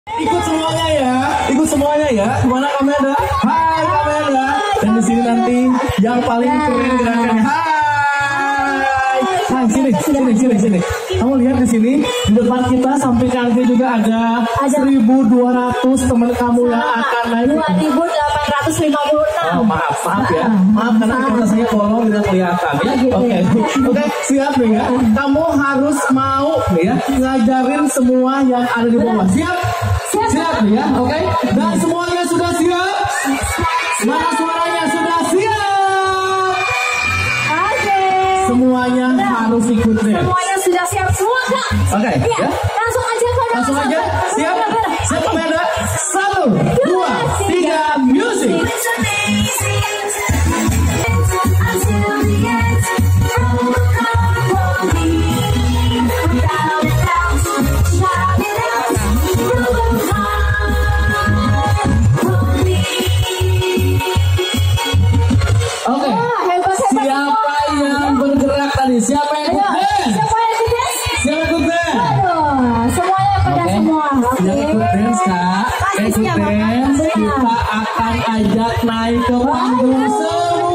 Ikut semuanya ya, ikut semuanya ya. Kemana Kameda? Hai Kameda. Dan di sini nanti yang paling keren gerakannya. Hai, hai sini. Kamu lihat di sini di depan kita sampai nanti juga ada 1.200 teman kamu yang akan naik. 2.856. Oh, maaf ya. Maaf karena kita saya kolong tidak kelihatan ya. Oke, siap nih ya. Kamu harus mau nih ya ngajarin semua yang ada di bawah. Siap nih ya. Oke. Dan semuanya sudah siap? Mana suaranya sudah siap? Oke. Semuanya harus ikut deh. Semuanya sudah siap semua Kak? Oke. Ya. Ya. Langsung aja Kak. Langsung aja. Siap? Siap Kameda? 1, 2, 3, music. Oke. Siapa yang bergerak tadi? Siapa yang ikut dance? Siapa yang ikut dance? Siapa ikut dance? Aduh, semuanya pada semua. Yang ikut dance Kak, ikut dance kita akan ajak naik ke panggung semua.